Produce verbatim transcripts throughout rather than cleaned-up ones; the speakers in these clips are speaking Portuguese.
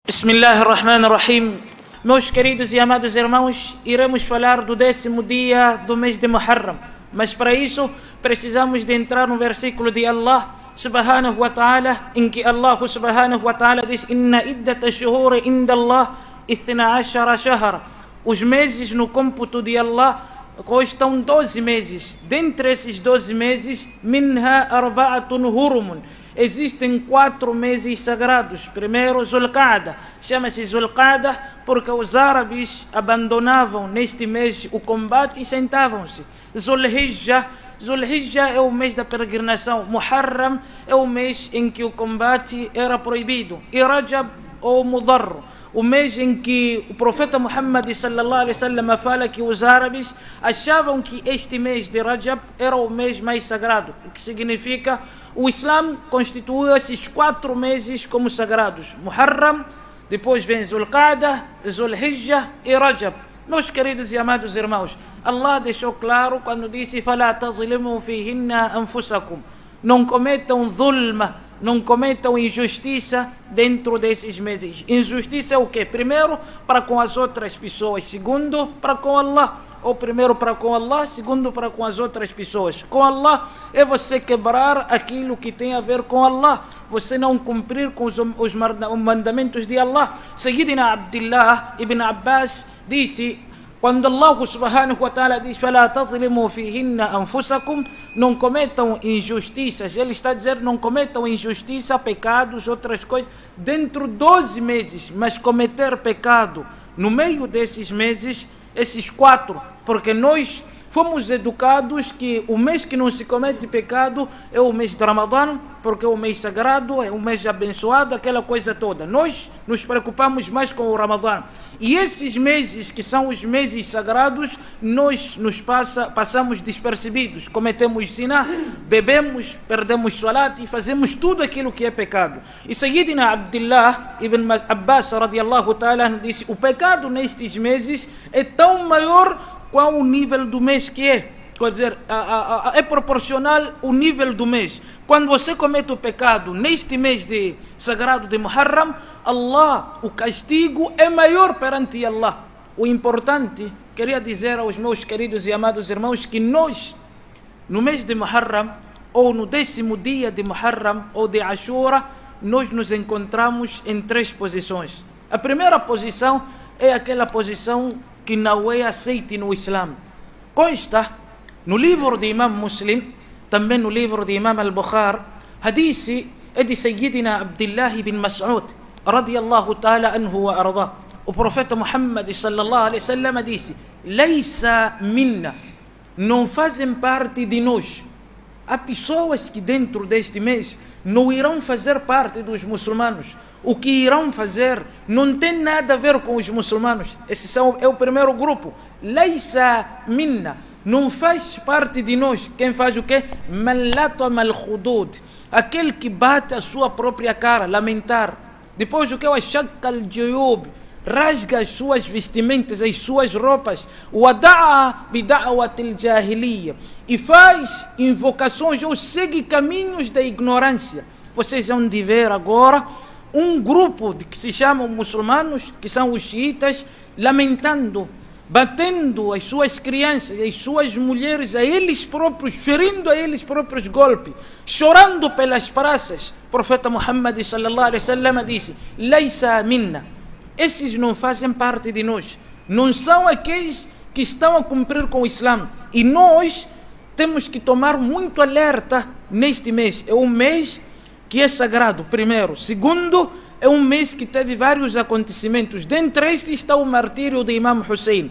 Bismillahirrahmanirrahim. Meus queridos e amados irmãos, iremos falar do décimo dia do mês de Muharram. Mas para isso, precisamos de entrar no versículo de Allah subhanahu wa ta'ala, em que Allah subhanahu wa ta'ala diz: Inna iddata shuhuri inda Allah ithna ashara shahra. Os meses no cômputo de Allah constam doze meses. Dentre esses doze meses, minha arba'atun hurumun. Existem quatro meses sagrados. Primeiro, Zulqa'da. Chama-se Zulqa'da porque os árabes abandonavam neste mês o combate e sentavam-se. Zulhijja. Zulhijja é o mês da peregrinação. Muharram é o mês em que o combate era proibido. E Rajab ou Mudar, o mês em que o profeta Muhammad sallallahu alaihi wasallam fala que os árabes achavam que este mês de Rajab era o mês mais sagrado, o que significa o Islã constituiu esses quatro meses como sagrados: Muharram, depois vem Zulqa'da, Zulhijja e Rajab. Meus queridos e amados irmãos, Allah deixou claro quando disse: "Fala tazlimu fihinna anfusakum", não cometam zulma, não cometam injustiça dentro desses meses. Injustiça é o quê? Primeiro, para com as outras pessoas. Segundo, para com Allah. Ou primeiro para com Allah, segundo para com as outras pessoas. Com Allah é você quebrar aquilo que tem a ver com Allah. Você não cumprir com os, os mandamentos de Allah. Sayyidina Abdullah ibn Abbas disse, quando Allah subhanahu wa ta'ala diz: "Fala tazlimu fihinna anfusakum", não cometam injustiças. Ele está dizendo: não cometam injustiça, pecados, outras coisas, dentro de doze meses. Mas cometer pecado no meio desses meses, esses quatro, porque nós fomos educados que o mês que não se comete pecado é o mês de Ramadã, porque é o mês sagrado, é o mês abençoado, aquela coisa toda. Nós nos preocupamos mais com o Ramadã. E esses meses que são os meses sagrados, nós nos passa, passamos despercebidos. Cometemos zina, bebemos, perdemos salat e fazemos tudo aquilo que é pecado. E Sayyidina Abdullah ibn Abbas radiallahu ta'ala disse: o pecado nestes meses é tão maior qual o nível do mês que é. Quer dizer, a, a, a, é proporcional o nível do mês. Quando você comete o pecado neste mês de sagrado de Muharram, Allah, o castigo é maior perante Allah. O importante, queria dizer aos meus queridos e amados irmãos, que nós, no mês de Muharram, ou no décimo dia de Muharram, ou de Ashura, nós nos encontramos em três posições. A primeira posição é aquela posição que não é aceita no Islã. Consta no livro de Imam Muslim, também no livro de Imam al-Bukhari, hadith é de Sayyidina Abdullah ibn Mas'ud radiyallahu ta'ala anhu wa arda. O profeta Muhammad sallallahu alaihi wasallam disse: "Laysa minna", não fazem parte de nós. Há pessoas que dentro deste mês não irão fazer parte dos muçulmanos. O que irão fazer não tem nada a ver com os muçulmanos. Esse são, é o primeiro grupo. Laysa minna, não faz parte de nós. Quem faz o quê? Man latama al-khudud, aquele que bate a sua própria cara, lamentar. Depois o que é o shakka al-juyub, rasga as suas vestimentas, as suas roupas. Wada'a bida'wat al-jahiliya, e faz invocações ou segue caminhos da ignorância. Vocês vão de ver agora um grupo de que se chamam muçulmanos, que são os xiitas, lamentando, batendo as suas crianças, as suas mulheres, a eles próprios, ferindo a eles próprios golpes, chorando pelas praças. O profeta Muhammad sallallahu alaihi wasallam disse: "Laysa minna", esses não fazem parte de nós, não são aqueles que estão a cumprir com o Islã. E nós temos que tomar muito alerta neste mês. É um mês que é sagrado, primeiro. Segundo, é um mês que teve vários acontecimentos. Dentre estes está o martírio de Imam Hussein.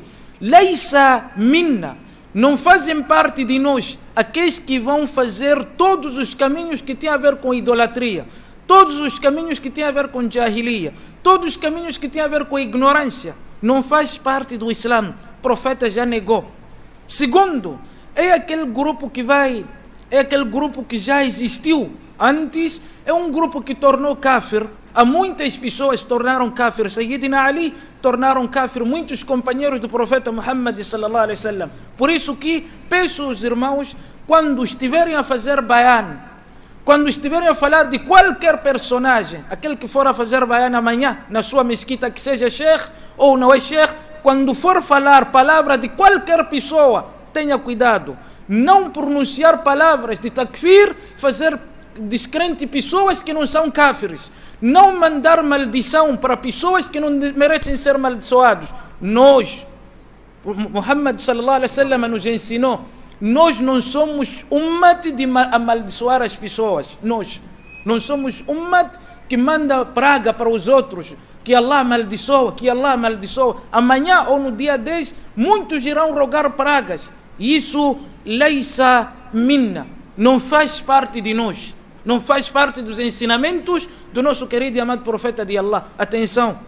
Laysa minna, não fazem parte de nós aqueles que vão fazer todos os caminhos que têm a ver com idolatria, todos os caminhos que têm a ver com jahiliya, todos os caminhos que têm a ver com ignorância. Não faz parte do Islã. O profeta já negou. Segundo, é aquele grupo que vai, é aquele grupo que já existiu antes, é um grupo que tornou kafir. Há muitas pessoas que tornaram kafir. Sayyidina Ali tornaram kafir muitos companheiros do profeta Muhammad sallallahu alaihi wasallam. Por isso que peço aos irmãos, quando estiverem a fazer bayan, quando estiverem a falar de qualquer personagem, aquele que for a fazer baian amanhã, na sua mesquita, que seja sheikh ou não é sheikh, quando for falar palavra de qualquer pessoa, tenha cuidado. Não pronunciar palavras de takfir, fazer descrente pessoas que não são kafirs. Não mandar maldição para pessoas que não merecem ser amaldiçoados. Nós, Muhammad sallallahu alaihi wasallam nos ensinou, nós não somos ummat de amaldiçoar as pessoas. Nós não somos ummat que manda praga para os outros, que Allah amaldiçoa, que Allah amaldiçoa. Amanhã ou no dia dez, muitos irão rogar pragas. Isso, leisa minna, não faz parte de nós, não faz parte dos ensinamentos do nosso querido e amado profeta de Allah. Atenção,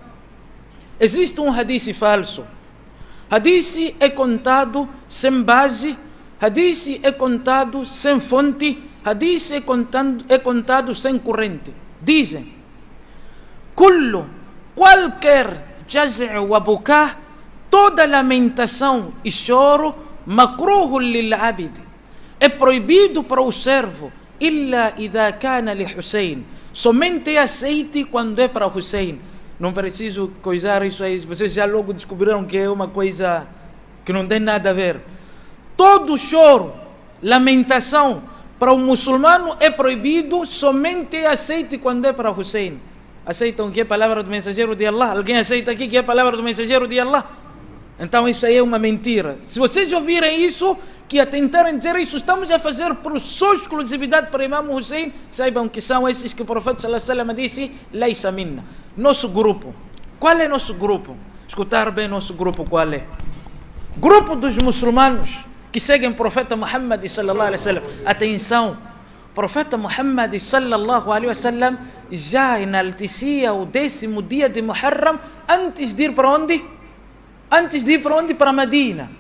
existe um hadith falso. Hadith é contado sem base, hadith é contado sem fonte, hadith é contado, é contado sem corrente. Dizem, kullu, qualquer jaz'u wa buká, toda lamentação e choro, makruhun lil abid, é proibido para o servo, illa idha kana li Hussein, somente é aceite quando é para Hussein. Não preciso coisar isso aí, vocês já logo descobriram que é uma coisa que não tem nada a ver. Todo choro, lamentação para o muçulmano é proibido, somente é aceite quando é para Hussein. Aceitam que é a palavra do mensageiro de Allah? Alguém aceita aqui que é a palavra do mensageiro de Allah? Então isso aí é uma mentira. Se vocês ouvirem isso, que a tentarem dizer isso, estamos a fazer por sua exclusividade para Imam Hussein, saibam que são esses que o profeta sallallahu alaihi wasallam disse, leisa minna. Nosso grupo. Qual é nosso grupo? Escutar bem nosso grupo qual é. Grupo dos muçulmanos que seguem o profeta Muhammad sallallahu alaihi wasallam. Atenção, o profeta Muhammad sallallahu alaihi wasallam já enaltecia o décimo dia de Muharram antes de ir para onde? Antes de ir para onde? Para Medina.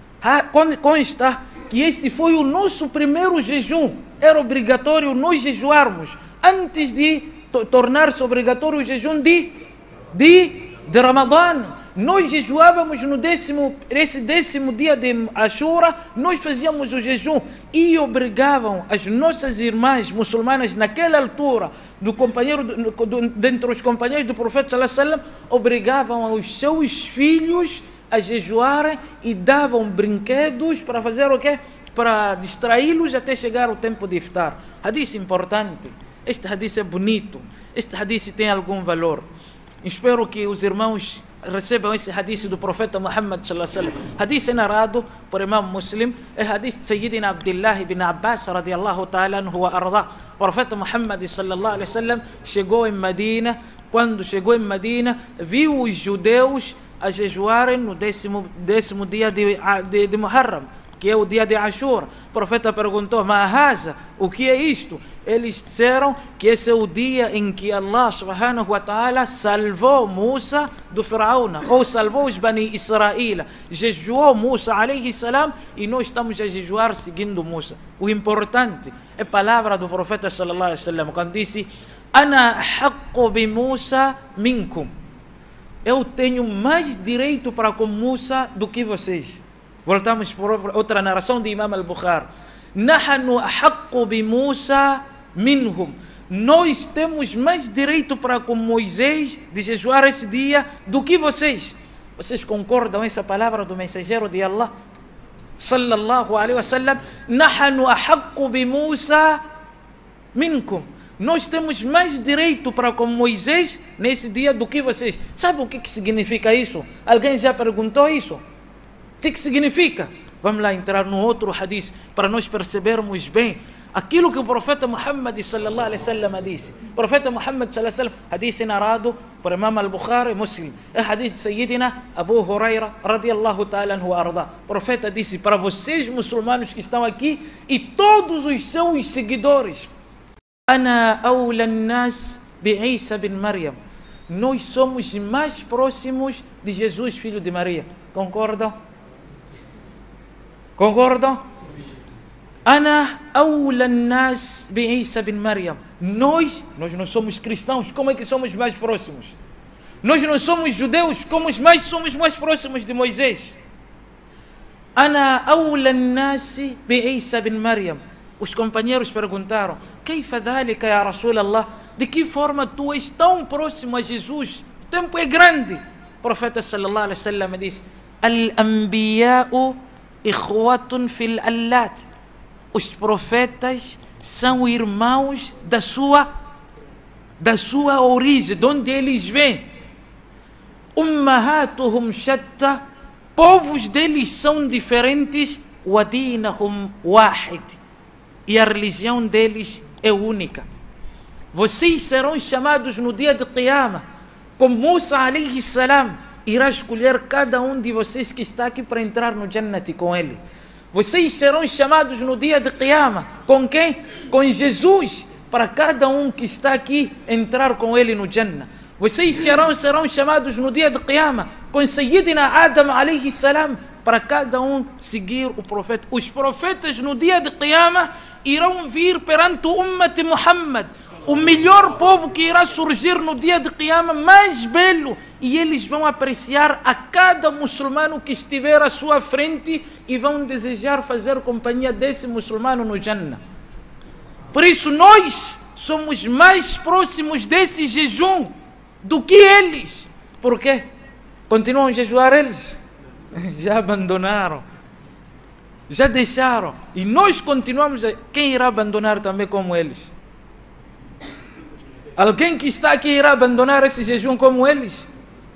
Consta que este foi o nosso primeiro jejum. Era obrigatório nós jejuarmos antes de tornar-se obrigatório o jejum de, de, de Ramadã. Nós jejuávamos no décimo, esse décimo dia de Ashura, nós fazíamos o jejum e obrigavam as nossas irmãs muçulmanas naquela altura, do companheiro, do, do, dentre os companheiros do profeta sallallahu alaihi wasallam, obrigavam os seus filhos a jejuarem e davam brinquedos para fazer o quê? Para distraí-los até chegar o tempo de iftar. Hadith importante. Este hadith é bonito. Este hadith tem algum valor. Espero que os irmãos recebam esse hadith do profeta Muhammad sallallahu alaihi wasallam. Hadith narrado por Imam Muslim, é hadith de Sayyidina Abdullah ibn Abbas radiyallahu ta'ala anhu wa arda. O profeta Muhammad sallallahu alaihi wasallam chegou em Medina. Quando chegou em Medina, viu os judeus a jejuarem no décimo, décimo dia de, de, de Muharram, que é o dia de Ashura. O profeta perguntou, Mahaza, o que é isto? Eles disseram que esse é o dia em que Allah subhanahu wa ta'ala salvou Musa do Faraona, ou salvou os Bani Israel. Jejuou Musa alayhi salam e nós estamos a jejuar seguindo Musa. O importante é a palavra do profeta sallallahu alaihi wasallam, quando disse, Ana haqqu bi Musa minkum. Eu tenho mais direito para com Musa do que vocês. Voltamos para outra narração de Imam al-Bukhari. Nahnu ahaqqu bi Musa minhum. Nós temos mais direito para com Moisés de jejuar esse dia do que vocês. Vocês concordam com essa palavra do mensageiro de Allah? Sallallahu alaihi wasallam. Nahnu ahaqqu bi Musa minkum. Nós temos mais direito para com Moisés nesse dia do que vocês. Sabe o que, que significa isso? Alguém já perguntou isso? O que, que significa? Vamos lá entrar no outro hadith para nós percebermos bem aquilo que o profeta Muhammad sallallahu alaihi wasallam disse. O profeta Muhammad sallallahu alaihi wasallam, hadith narrado por Imam al-Bukhari e Muslim. É hadith de Sayyidina Abu Huraira radiyallahu ta'ala anhu wa arda. O profeta disse para vocês muçulmanos que estão aqui e todos os seus seguidores, Ana awla an-nas bi Isa bin Maryam. Nós somos mais próximos de Jesus, filho de Maria. Concordam? Concordam? Ana awla an-nas bi Isa bin Maryam. Nós, nós não somos cristãos, como é que somos mais próximos? Nós não somos judeus, como mais somos mais próximos de Moisés? Ana awla an-nas bi Isa bin Maryam. Os companheiros perguntaram: "Kayfa dhalika ya Rasulallah?" De que forma tu és tão próximo a Jesus? O tempo é grande. O profeta sallallahu alaihi wasallam disse: "Al-anbiya'u ikhwatun fil allat." Os profetas são irmãos da sua da sua origem, de onde eles vêm. Ummahatuhum shatta. Povos deles são diferentes. Wa dinahum wahid. E a religião deles é única. Vocês serão chamados no dia de Qiyamah, como Musa alayhi salam irá escolher cada um de vocês que está aqui para entrar no Jannati com ele. Vocês serão chamados no dia de Qiyamah. Com quem? Com Jesus, para cada um que está aqui entrar com ele no Jannah. Vocês serão, serão chamados no dia de Qiyamah com Sayyidina Adam alayhi salam, para cada um seguir o profeta. Os profetas no dia de Qiyamah irão vir perante o Ummat Muhammad, o melhor povo que irá surgir no dia de Qiyamah, mais belo, e eles vão apreciar a cada muçulmano que estiver à sua frente e vão desejar fazer companhia desse muçulmano no Jannah. Por isso nós somos mais próximos desse jejum do que eles. Por quê? Continuam a jejuar eles? Já abandonaram, já deixaram, e nós continuamos a... Quem irá abandonar também como eles? Alguém que está aqui irá abandonar esse jejum como eles?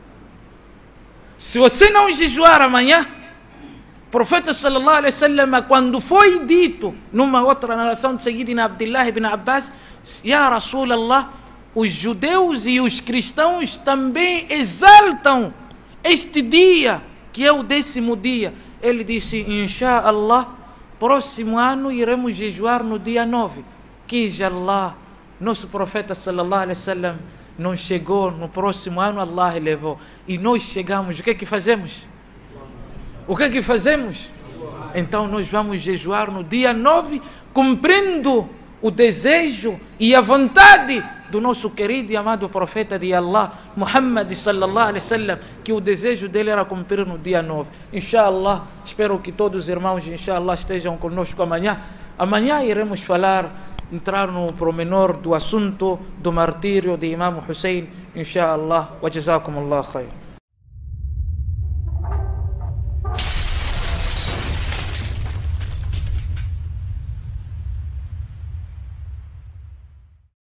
Se você não jejuar amanhã, o profeta sallallahu alaihi wasallam, quando foi dito numa outra narração de Sayyidina Abdullah ibn Abbas: "Ya Rasulallah, os judeus e os cristãos também exaltam este dia, que é o décimo dia." Ele disse: "Insha'Allah, próximo ano iremos jejuar no dia nove. Que Allah, nosso profeta sallallahu alaihi wasallam não chegou no próximo ano, Allah elevou. E nós chegamos, o que é que fazemos? O que é que fazemos? Então nós vamos jejuar no dia nove, cumprindo o desejo e a vontade do nosso querido e amado profeta de Allah, Muhammad sallallahu alaihi wasallam, que o desejo dele era cumprir no dia nove. Inshallah, espero que todos os irmãos, inshallah, estejam conosco amanhã. Amanhã iremos falar, entrar no promenor do assunto do martírio de Imam Hussein, inshallah. Wa jazakumullah khair.